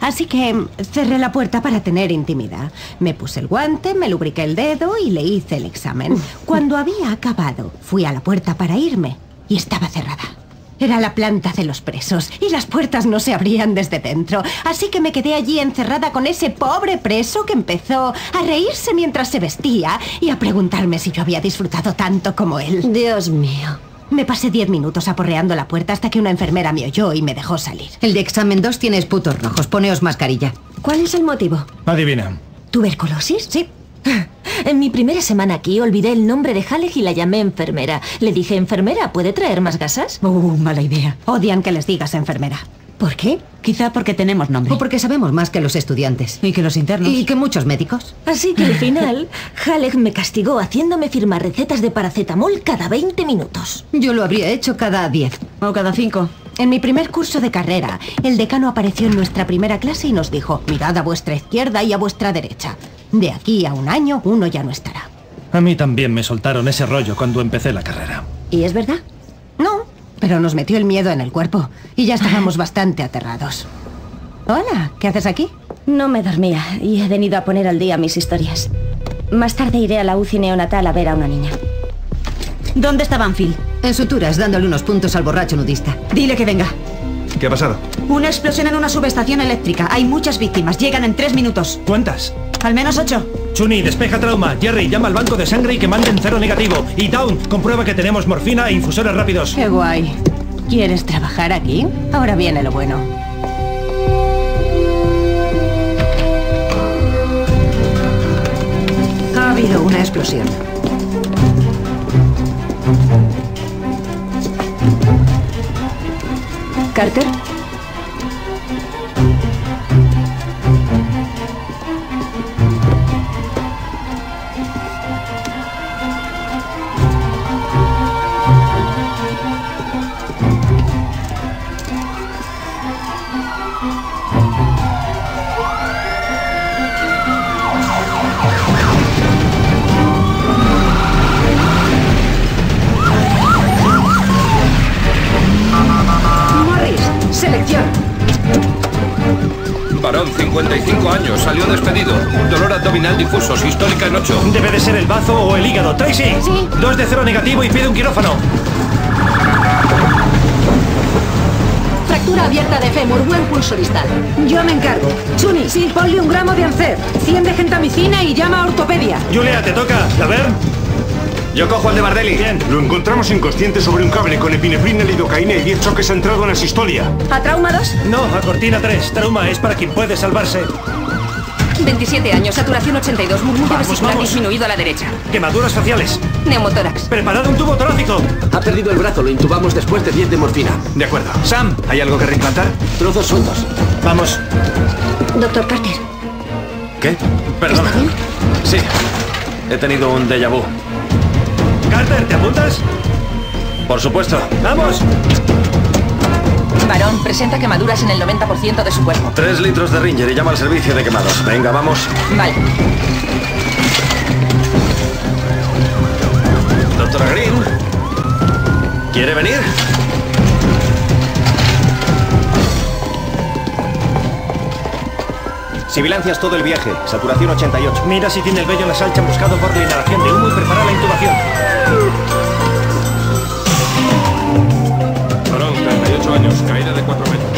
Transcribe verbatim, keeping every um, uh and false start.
Así que cerré la puerta para tener intimidad. Me puse el guante, me lubriqué el dedo y le hice el examen. Cuando había acabado, fui a la puerta para irme y estaba cerrada. Era la planta de los presos y las puertas no se abrían desde dentro. Así que me quedé allí encerrada con ese pobre preso que empezó a reírse mientras se vestía y a preguntarme si yo había disfrutado tanto como él. Dios mío. Me pasé diez minutos aporreando la puerta hasta que una enfermera me oyó y me dejó salir. El de examen dos tiene esputos rojos. Poneos mascarilla. ¿Cuál es el motivo? Adivina. ¿Tuberculosis? Sí. En mi primera semana aquí olvidé el nombre de Halleck y la llamé enfermera. Le dije, enfermera, ¿puede traer más gasas? Uh, mala idea. Odian que les digas enfermera. ¿Por qué? Quizá porque tenemos nombre. O porque sabemos más que los estudiantes. Y que los internos. Y que muchos médicos. Así que al final, Halleck me castigó haciéndome firmar recetas de paracetamol cada veinte minutos. Yo lo habría hecho cada diez. O cada cinco. En mi primer curso de carrera, el decano apareció en nuestra primera clase y nos dijo: mirad a vuestra izquierda y a vuestra derecha. De aquí a un año, uno ya no estará. A mí también me soltaron ese rollo cuando empecé la carrera. ¿Y es verdad? No, pero nos metió el miedo en el cuerpo y ya estábamos bastante aterrados. Hola, ¿qué haces aquí? No me dormía y he venido a poner al día mis historias. Más tarde iré a la U C I neonatal a ver a una niña. ¿Dónde está Banfield? En suturas, dándole unos puntos al borracho nudista. Dile que venga. ¿Qué ha pasado? Una explosión en una subestación eléctrica. Hay muchas víctimas. Llegan en tres minutos. ¿Cuántas? Al menos ocho. Chuni, despeja trauma. Jerry, llama al banco de sangre y que manden cero negativo. Y Town, comprueba que tenemos morfina e infusores rápidos. Qué guay. ¿Quieres trabajar aquí? Ahora viene lo bueno. Ha habido una explosión. ¿Carter? Selección. Varón, cincuenta y cinco años, salió despedido. Dolor abdominal difuso, sistólica en ocho. Debe de ser el bazo o el hígado. Tracy, sí. Dos de cero negativo y pide un quirófano. Fractura abierta de fémur, buen pulso distal. Yo me encargo. Chuni, sí. Ponle un gramo de Ancet, cien de gentamicina y llama a ortopedia. Julia, te toca. A ver. Yo cojo al de Bardelli. Bien. Lo encontramos inconsciente sobre un cable con epinefrina, lidocaína y diez choques centrado en la sistolia. ¿A trauma dos? No, a cortina tres. Trauma es para quien puede salvarse. veintisiete años, saturación ochenta y dos, murmullo Vamos, vesicular vamos. disminuido a la derecha. Quemaduras faciales. Neumotórax. Preparad un tubo torácico. Ha perdido el brazo, lo intubamos después de diez de morfina. De acuerdo. Sam, ¿hay algo que reimplantar? Trozos sueltos. Vamos. Doctor Carter. ¿Qué? Perdona. ¿Está bien? Sí, he tenido un déjà vu. Carter, ¿te apuntas? Por supuesto. ¡Vamos! Varón, presenta quemaduras en el noventa por ciento de su cuerpo. Tres litros de Ringer y llama al servicio de quemados. Venga, vamos. Vale. Doctora Green. ¿Quiere venir? Sibilancias todo el viaje. Saturación ochenta y ocho. Mira si tiene el vello nasal chamuscado por la inhalación de humo y prepara la intubación. Varón, treinta y ocho años, caída de cuatro metros.